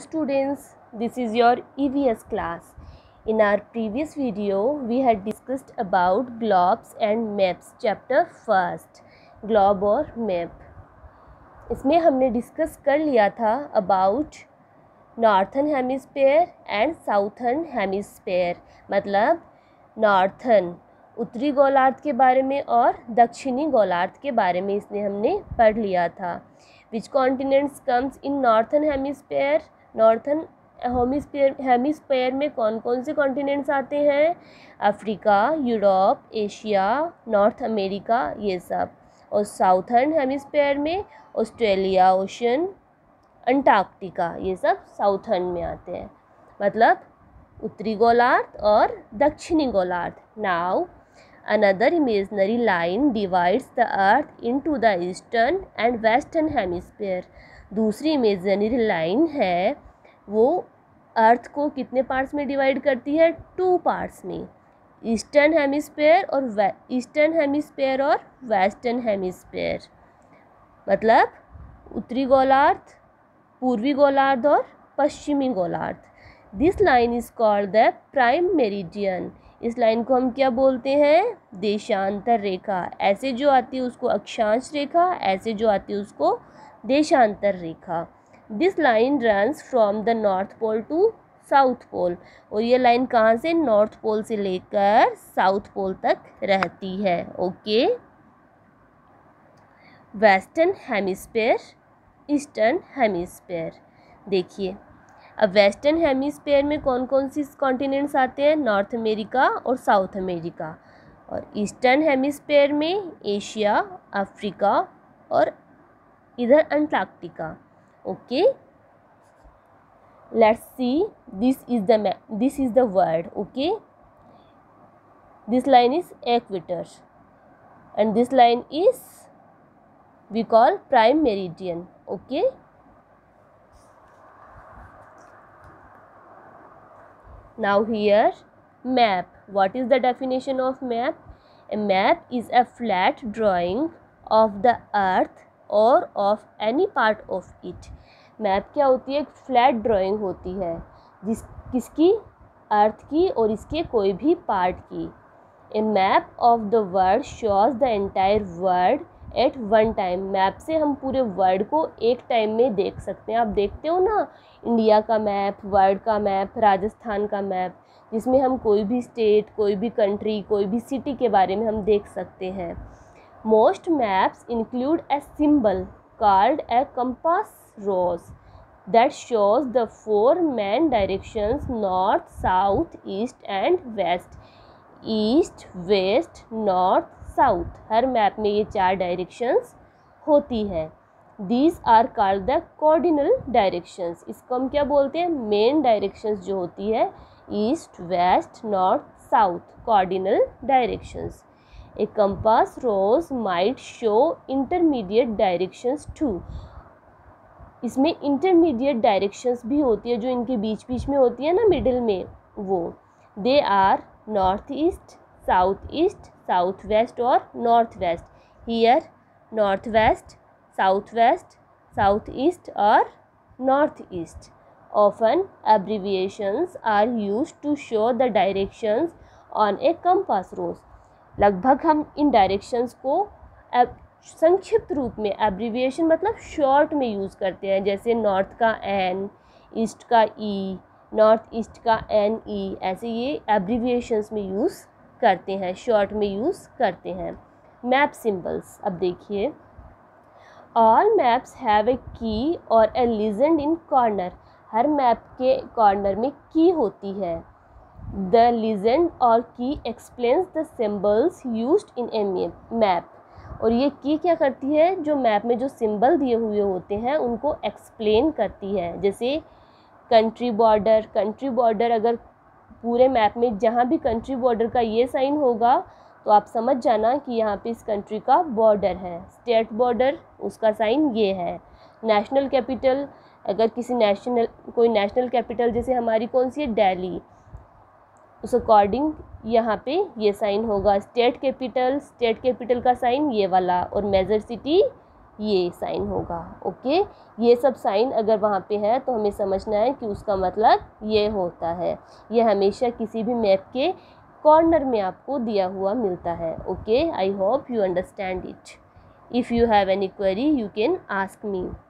students, this is your EVS class. In our previous video, we had discussed about globes and maps, chapter first, globe और map. इसमें हमने discuss कर लिया था about northern hemisphere and southern hemisphere, मतलब northern उत्तरी गोलार्ध के बारे में और दक्षिणी गोलार्ध के बारे में इसने हमने पढ़ लिया था. Which continents comes in northern hemisphere, northern hemisphere में कौन कौन से कॉन्टिनेंट्स आते हैं? Africa, Europe, Asia, North America, ये सब. और साउथर्न हेमिस्फेयर में ऑस्ट्रेलिया, ओशन, अंटार्कटिका, ये सब साउथर्न में आते हैं, मतलब उत्तरी गोलार्ध और दक्षिणी गोलार्ध. Now another imaginary line divides the earth into the eastern and western hemisphere. दूसरी इमेजिनरी लाइन है वो अर्थ को कितने पार्ट्स में डिवाइड करती है? 2 पार्ट्स में, ईस्टर्न हेमिस्फेयर और वेस्टर्न हेमिस्फेयर, मतलब उत्तरी गोलार्ध, पूर्वी गोलार्ध और पश्चिमी गोलार्ध. This line is called the prime meridian. इस लाइन को हम क्या बोलते हैं? देशांतर रेखा. ऐसे जो आती है उसको अक्षांश रेखा, ऐसे जो आती है उसको देशांतर रेखा. This line runs from the north pole to south pole. और ये लाइन कहाँ से? नॉर्थ पोल से लेकर साउथ पोल तक रहती है. Okay. Western hemisphere, eastern hemisphere. देखिए, अब वेस्टर्न हेमिस्फेयर में कौन कौन सी कॉन्टिनेंट्स आते हैं? नॉर्थ अमेरिका और साउथ अमेरिका. और ईस्टर्न हेमिस्फेयर में एशिया, अफ्रीका और इधर Antarctica. Okay, let's see. This is the world. Okay, this line is equator and this line is we call prime meridian. Okay. Now here, map. What is the definition of map? A map is a flat drawing of the earth or of any part of it. Map क्या होती है? एक flat drawing होती है किसकी? अर्थ की और इसके कोई भी पार्ट की. A map of the world shows the entire world at one time. Map से हम पूरे वर्ल्ड को एक टाइम में देख सकते हैं. आप देखते हो ना, इंडिया का मैप, वर्ल्ड का मैप, राजस्थान का मैप, जिसमें हम कोई भी स्टेट, कोई भी कंट्री, कोई भी सिटी के बारे में हम देख सकते हैं. Most maps include a symbol called a compass rose that shows the 4 main directions north, south, east and west. East, west, north, south. हर मैप में ये 4 डायरेक्शंस होती हैं. These are called the cardinal directions. इसको हम क्या बोलते हैं? मेन डायरेक्शंस जो होती है, east, west, north, south, cardinal directions. A compass rose might show intermediate directions too. इसमें इंटरमीडिएट डायरेक्शंस भी होती है जो इनके बीच बीच में होती है ना, मिडिल में, वो. They are north east, south east, south west और north west. Here north west, south west, south east और north east. Often abbreviations are used to show the directions on a compass rose. लगभग हम इन directions को संक्षिप्त रूप में, abbreviation मतलब short में यूज़ करते हैं. जैसे नॉर्थ का एन, ईस्ट का ई, नॉर्थ ईस्ट का एन ई, ऐसे ये एब्रिविएशंस में यूज़ करते हैं, शॉर्ट में यूज़ करते हैं. Map symbols. अब देखिए, all maps have a key और ए लीजेंड इन कॉर्नर. हर मैप के कॉर्नर में की होती है. द लीजेंड और key explains the symbols used in a map. और ये की क्या करती है? जो मैप में जो सिंबल दिए हुए होते हैं उनको एक्सप्लेन करती है. जैसे कंट्री बॉर्डर. कंट्री बॉर्डर अगर पूरे मैप में जहाँ भी कंट्री बॉर्डर का ये साइन होगा तो आप समझ जाना कि यहाँ पे इस कंट्री का बॉर्डर है. स्टेट बॉर्डर, उसका साइन ये है. नेशनल कैपिटल, अगर कोई नेशनल कैपिटल जैसे हमारी कौन सी है? दिल्ली, उस अकॉर्डिंग यहाँ पे ये साइन होगा. स्टेट कैपिटल का साइन ये वाला. और मेजर सिटी ये साइन होगा। ओके, ये सब साइन अगर वहाँ पे है तो हमें समझना है कि उसका मतलब ये होता है। ये हमेशा किसी भी मैप के कॉर्नर में आपको दिया हुआ मिलता है। Okay, I hope you understand it. If you have any query you can ask me.